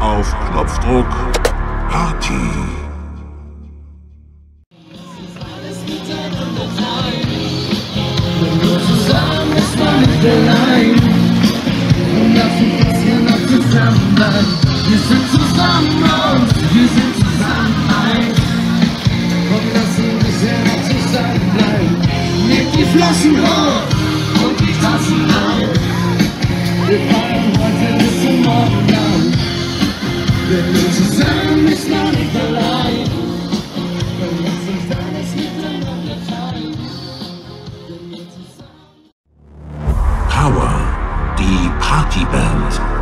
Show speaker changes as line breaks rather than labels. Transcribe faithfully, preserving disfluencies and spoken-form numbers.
auf Knopfdruck Party.
Zusammen ist man nicht allein. Und lass uns jetzt hier noch zusammen bleiben. Wir sind zusammen und wir sind zusammen eins. Komm, lass uns bisher noch zusammen bleiben. Nehmt die Flaschen hoch und die Taschen auf. Wir feiern heute bis zum Morgen an. Denn wir zusammen ist man nicht allein. Und lass uns alles miteinander teilen.
Power, die Partyband.